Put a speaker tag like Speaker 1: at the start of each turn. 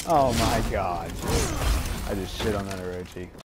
Speaker 1: Oh my god. I just shit on that Orochi.